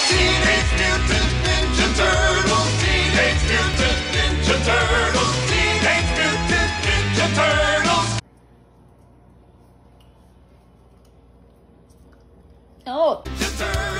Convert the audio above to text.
Teenage Mutant Ninja Turtles. Teenage Mutant Ninja Turtles. Teenage Mutant Ninja Turtles. Oh. Ninja Turtles.